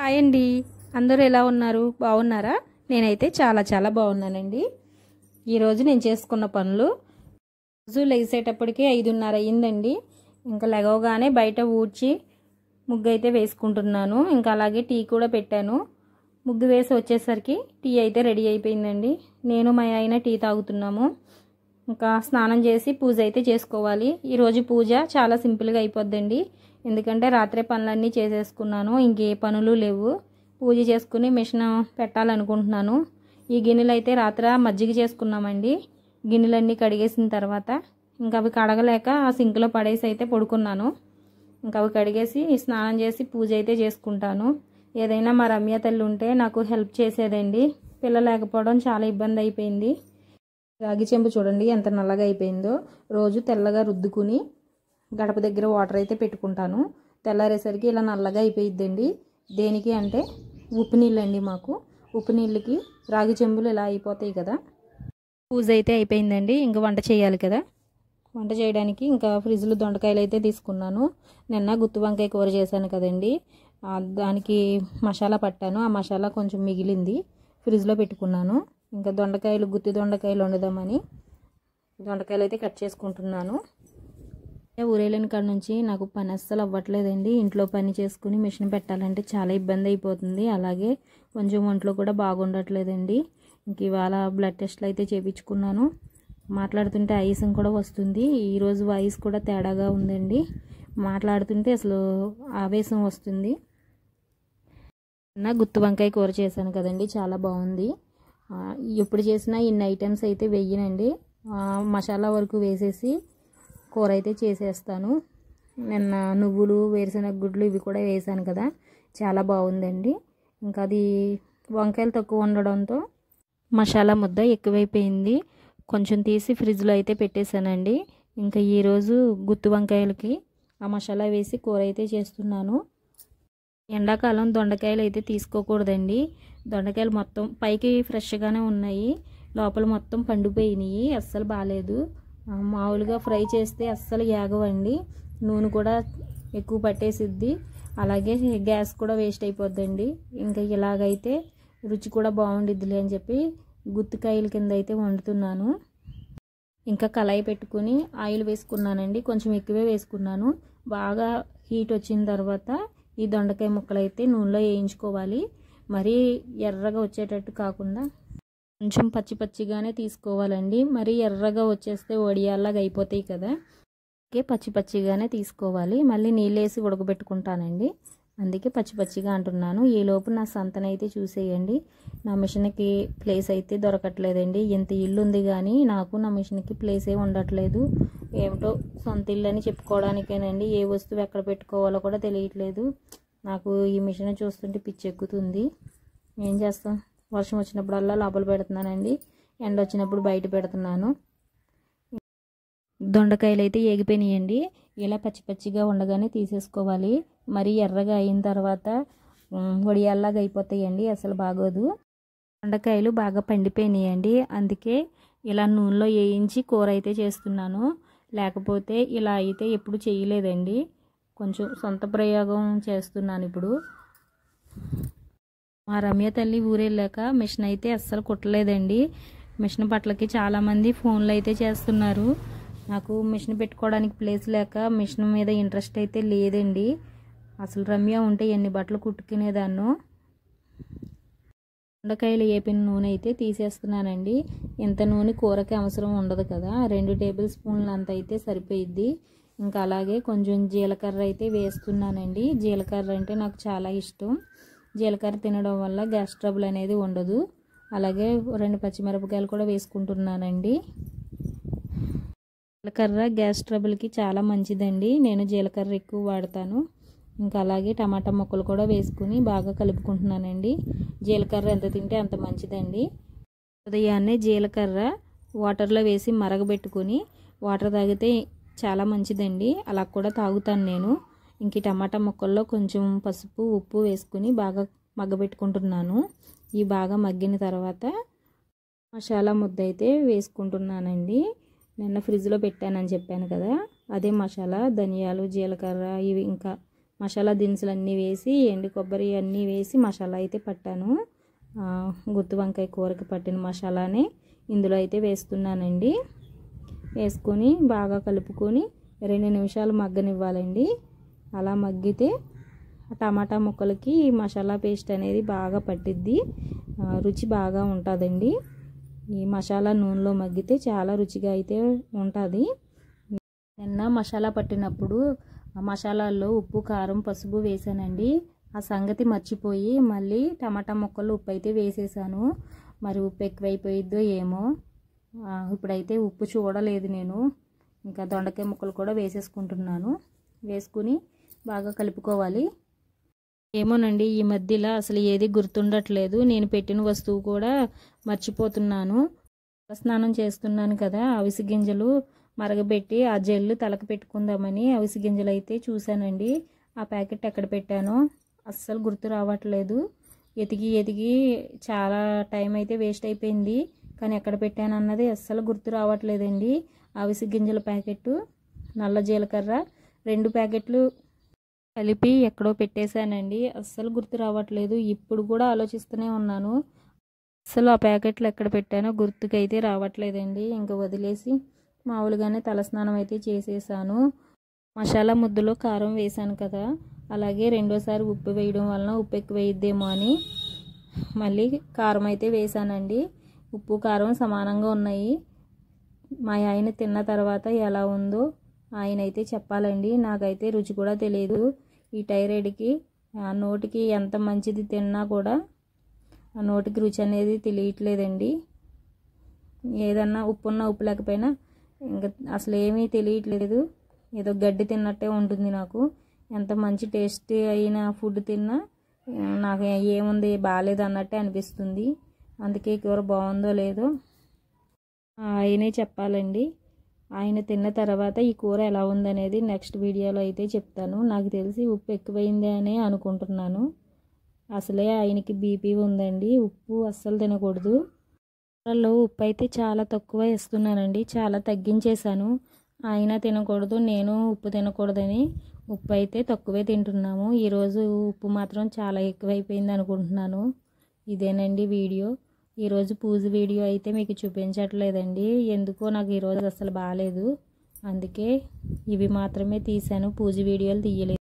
Hi అండి. అందరూ ఎలా ఉన్నారు? బాగున్నారా? నేనైతే చాలా బాగున్నానండి. ఈరోజు నేను చేసుకున్న పనులు రోజు లేసేటప్పటికి 5:30 అయ్యిందండి. ఇంకా లెగవగానే బయట ఊడ్చి ముగ్గు అయితే వేసుకుంటున్నాను. ఇంకా అలాగే టీ కూడా పెట్టాను. ముగ్గు వేసి వచ్చేసరికి టీ అయితే రెడీ అయిపోయిందండి. నేను మా ఆయన టీ తాగుతున్నాము. ఇంకా స్నానం చేసి పూజ అయితే చేసుకోవాలి. ఈరోజు పూజ చాలా సింపుల్గా అయిపోద్దండి. ఎందుకంటే రాత్రే పనులన్నీ చేసేసుకున్నాను. ఇంకే పనులు లేవు. పూజ చేసుకుని మిషన్ పెట్టాలనుకుంటున్నాను. ఈ గిన్నెలు అయితే రాత్ర మజ్జిగ చేసుకున్నామండి. గిన్నెలన్నీ కడిగేసిన తర్వాత ఇంకా అవి కడగలేక ఆ సింక్లో పడేసి అయితే పడుకున్నాను. ఇంకా అవి కడిగేసి స్నానం చేసి పూజ అయితే చేసుకుంటాను. ఏదైనా మా రమ్య తల్లి ఉంటే నాకు హెల్ప్ చేసేదండి. పిల్ల లేకపోవడం చాలా ఇబ్బంది అయిపోయింది. రాగి చెంబు చూడండి ఎంత నల్లగా అయిపోయిందో. రోజు తెల్లగా రుద్దుకుని గడప దగ్గర వాటర్ అయితే పెట్టుకుంటాను. తెల్లారేసరికి ఇలా నల్లగా అయిపోయిద్దండి. దేనికి అంటే ఉప్పు నీళ్ళండి. మాకు ఉప్పు నీళ్ళకి రాగి చెంబులు ఇలా అయిపోతాయి కదా. పూజ అయితే అయిపోయిందండి. ఇంకా వంట చేయాలి కదా. వంట చేయడానికి ఇంకా ఫ్రిడ్జ్లో దొండకాయలు అయితే తీసుకున్నాను. నిన్న గుత్తి వంకాయ కూర చేశాను కదండి. దానికి మసాలా పట్టాను. ఆ మసాలా కొంచెం మిగిలింది, ఫ్రిడ్జ్లో పెట్టుకున్నాను. ఇంకా గుత్తి దొండకాయలు వండుదామని దొండకాయలు అయితే కట్ చేసుకుంటున్నాను. ఊరేళ్ళని కాడ నుంచి నాకు పని అస్సలు అవ్వట్లేదండి. ఇంట్లో పని చేసుకుని మిషన్ పెట్టాలంటే చాలా ఇబ్బంది అయిపోతుంది. అలాగే కొంచెం ఒంట్లో కూడా బాగుండట్లేదండి. ఇంక ఇవాళ బ్లడ్ టెస్ట్లు అయితే చేయించుకున్నాను. మాట్లాడుతుంటే ఆయాసం కూడా వస్తుంది. ఈరోజు వాయిస్ కూడా తేడాగా ఉందండి. మాట్లాడుతుంటే అసలు ఆవేశం వస్తుంది. గుత్తి వంకాయ కూర చేశాను కదండి, చాలా బాగుంది. ఎప్పుడు చేసినా ఇన్ని ఐటమ్స్ అయితే వెయ్యనండి. మసాలా వరకు వేసేసి కూర అయితే చేసేస్తాను. నిన్న నువ్వులు, వేరుశనగ గుడ్లు ఇవి కూడా వేసాను కదా, చాలా బాగుందండి. ఇంకా అది వంకాయలు తక్కువ ఉండడంతో మసాలా ముద్ద ఎక్కువైపోయింది. కొంచెం తీసి ఫ్రిడ్జ్లో అయితే పెట్టేశానండి. ఇంకా ఈరోజు గుత్తి వంకాయలకి ఆ మసాలా వేసి కూర అయితే చేస్తున్నాను. ఎండాకాలం దొండకాయలు అయితే తీసుకోకూడదండి. దొండకాయలు మొత్తం పైకి ఫ్రెష్గానే ఉన్నాయి, లోపల మొత్తం పండిపోయినాయి. అస్సలు బాగాలేదు. మామూలుగా ఫ్రై చేస్తే అస్సలు యాగవండి. నూనె కూడా ఎక్కువ పట్టేసిద్ది. అలాగే గ్యాస్ కూడా వేస్ట్ అయిపోద్దండి. ఇంకా ఇలాగైతే రుచి కూడా బాగుండిద్దిలే అని చెప్పి గుత్తికాయల కింద అయితే వండుతున్నాను. ఇంకా కళాయి పెట్టుకుని ఆయిల్ వేసుకున్నానండి. కొంచెం ఎక్కువే వేసుకున్నాను. బాగా హీట్ వచ్చిన తర్వాత ఈ దొండకాయ ముక్కలు అయితే నూనెలో వేయించుకోవాలి. మరీ ఎర్రగా వచ్చేటట్టు కాకుండా కొంచెం పచ్చిగానే తీసుకోవాలండి. మరీ ఎర్రగా వచ్చేస్తే వడియాల్లాగా అయిపోతాయి కదా. పచ్చిగానే తీసుకోవాలి. మళ్ళీ నీళ్ళు వేసి ఉడకబెట్టుకుంటానండి. అందుకే పచ్చిగా అంటున్నాను. ఈలోపు నా సంతనైతే చూసేయండి. నా మిషన్కి ప్లేస్ అయితే దొరకట్లేదండి. ఇంత ఇల్లు ఉంది కానీ నాకు నా మిషన్కి ప్లేసే ఉండట్లేదు. ఏమిటో సొంత ఇల్లు అని చెప్పుకోవడానికేనండి. ఏ వస్తువు ఎక్కడ పెట్టుకోవాలో కూడా తెలియట్లేదు. నాకు ఈ మిషన్ చూస్తుంటే పిచ్చెక్కుతుంది. ఏం చేస్తాం, వర్షం వచ్చినప్పుడల్లా లోపల పెడుతున్నానండి, ఎండ వచ్చినప్పుడు బయట పెడుతున్నాను. దొండకాయలు అయితే ఏగిపోయినాయండి. ఇలా పచ్చిగా ఉండగానే తీసేసుకోవాలి. మరి ఎర్రగా అయిన తర్వాత వడియాల్లాగా అయిపోతాయండి, అసలు బాగోదు. దొండకాయలు బాగా పండిపోయినాయండి. అందుకే ఇలా నూనెలో వేయించి కూర అయితే చేస్తున్నాను. లేకపోతే ఇలా అయితే ఎప్పుడు చేయలేదండి. కొంచెం సొంత ప్రయోగం చేస్తున్నాను ఇప్పుడు. మా రమ్య తల్లి ఊరెళ్ళాక మిషన్ అయితే అస్సలు కుట్టలేదండి. మిషన్ పట్లకి చాలామంది ఫోన్లు అయితే చేస్తున్నారు. నాకు మిషన్ పెట్టుకోవడానికి ప్లేస్ లేక మిషన్ మీద ఇంట్రెస్ట్ అయితే లేదండి. అసలు రమ్య ఉంటే ఎన్ని బట్టలు కుట్టుకునేదాన్నో. దొండకాయలు వేపిన నూనె అయితే తీసేస్తున్నానండి. ఇంత నూనె కూరకి అవసరం ఉండదు కదా. 2 టేబుల్ స్పూన్లు అంత అయితే సరిపోయిద్ది. ఇంకా అలాగే కొంచెం జీలకర్ర అయితే వేస్తున్నానండి. జీలకర్ర అంటే నాకు చాలా ఇష్టం. జీలకర్ర తినడం వల్ల గ్యాస్ ట్రబుల్ అనేది ఉండదు. అలాగే 2 పచ్చిమిరపకాయలు కూడా వేసుకుంటున్నానండి. జీలకర్ర గ్యాస్ ట్రబుల్కి చాలా మంచిదండి. నేను జీలకర్ర ఎక్కువ వాడతాను. ఇంకా అలాగే టమాటా ముక్కలు కూడా వేసుకుని బాగా కలుపుకుంటున్నానండి. జీలకర్ర ఎంత తింటే అంత మంచిదండి. ఉదయాన్నే జీలకర్ర వాటర్లో వేసి మరగబెట్టుకొని వాటర్ తాగితే చాలా మంచిదండి. అలా కూడా తాగుతాను నేను. ఇంక టమాటా ముక్కల్లో కొంచెం పసుపు, ఉప్పు వేసుకుని బాగా మగ్గబెట్టుకుంటున్నాను. ఈ బాగా మగ్గిన తర్వాత మసాలా ముద్ద అయితే వేసుకుంటున్నానండి. నిన్న ఫ్రిడ్జ్లో పెట్టానని చెప్పాను కదా, అదే మసాలా. ధనియాలు, జీలకర్ర ఇవి ఇంకా మసాలా దినుసులు అన్నీ వేసి ఎండు కొబ్బరి అన్నీ వేసి మసాలా అయితే పట్టాను. గుత్తి వంకాయ కూరకి పట్టిన మసాలాని ఇందులో అయితే వేస్తున్నానండి. వేసుకొని బాగా కలుపుకొని 2 నిమిషాలు మగ్గనివ్వాలండి. అలా మగ్గితే టమాటా ముక్కలకి మసాలా పేస్ట్ అనేది బాగా పట్టిద్ది, రుచి బాగా ఉంటుందండి. ఈ మసాలా నూనెలో మగ్గితే చాలా రుచిగా అయితే ఉంటుంది. నిన్న మసాలా పట్టినప్పుడు ఆ మసాలాల్లో ఉప్పు, కారం, పసుపు వేసానండి. ఆ సంగతి మర్చిపోయి మళ్ళీ టమాటా ముక్కలు ఉప్పు అయితే వేసేసాను. మరి ఉప్పు ఎక్కువైపోయిద్దో ఏమో. ఇప్పుడైతే ఉప్పు చూడలేదు నేను. ఇంకా దొండకాయ ముక్కలు కూడా వేసేసుకుంటున్నాను. వేసుకుని బాగా కలుపుకోవాలి. ఏమోనండి, ఈ మధ్యలో అసలు ఏది గుర్తుండట్లేదు. నేను పెట్టిన వస్తువు కూడా మర్చిపోతున్నాను. స్నానం చేస్తున్నాను కదా, అవిసె గింజలు మరగబెట్టి ఆ జెల్లు తలకు పెట్టుకుందామని అవిసె గింజలు అయితే చూశానండి. ఆ ప్యాకెట్ ఎక్కడ పెట్టానో అస్సలు గుర్తు రావట్లేదు. ఎతికి చాలా టైం అయితే వేస్ట్ అయిపోయింది. కానీ ఎక్కడ పెట్టాను అన్నది అస్సలు గుర్తు రావట్లేదండి. అవిసె గింజల ప్యాకెట్, నల్ల జీలకర్ర 2 ప్యాకెట్లు కలిపి ఎక్కడో పెట్టేశానండి. అస్సలు గుర్తు రావట్లేదు. ఇప్పుడు కూడా ఆలోచిస్తూనే ఉన్నాను. అసలు ఆ ప్యాకెట్లు ఎక్కడ పెట్టానో గుర్తుకైతే రావట్లేదండి. ఇంకా వదిలేసి మామూలుగానే తలస్నానం అయితే చేసేసాను. మసాలా ముద్దలో కారం వేసాను కదా, అలాగే రెండోసారి ఉప్పు వేయడం వలన ఉప్పు ఎక్కువ వేయిద్దేమో అని మళ్ళీ కారం అయితే వేసానండి. ఉప్పు కారం సమానంగా ఉన్నాయి. మా ఆయన తిన్న తర్వాత ఎలా ఉందో ఆయన అయితే చెప్పాలండి. నాకైతే రుచి కూడా తెలియదు. ఈ థైరాయిడ్కి ఆ నోటికి ఎంత మంచిది తిన్నా కూడా ఆ నోటికి రుచి అనేది తెలియట్లేదండి. ఏదన్నా ఉప్పున్నా ఉప్పు లేకపోయినా ఇంకా అసలు ఏమీ తెలియట్లేదు. ఏదో గడ్డి తిన్నట్టే ఉంటుంది నాకు. ఎంత మంచి టేస్ట్ అయిన ఫుడ్ తిన్నా నాకు ఏముంది బాగాలేదు అన్నట్టే అనిపిస్తుంది. అందుకే కూర బాగుందో లేదో ఆయనే చెప్పాలండి. ఆయన తిన్న తర్వాత ఈ కూర ఎలా ఉందనేది నెక్స్ట్ వీడియోలో అయితే చెప్తాను. నాకు తెలిసి ఉప్పు ఎక్కువైంది అని అనుకుంటున్నాను. అసలే ఆయనకి బీపీ ఉందండి. ఉప్పు అస్సలు తినకూడదు. కూరల్లో ఉప్పు అయితే చాలా తక్కువ వేస్తున్నానండి. చాలా తగ్గించేశాను. ఆయన తినకూడదు, నేను ఉప్పు తినకూడదని ఉప్పు అయితే తక్కువే తింటున్నాము. ఈరోజు ఉప్పు మాత్రం చాలా ఎక్కువైపోయింది అనుకుంటున్నాను. ఇదేనండి వీడియో. ఈరోజు పూజ వీడియో అయితే మీకు చూపించట్లేదండి. ఎందుకో నాకు ఈరోజు అసలు బాగాలేదు. అందుకే ఇవి మాత్రమే తీశాను. పూజ వీడియోలు తీయలేదు.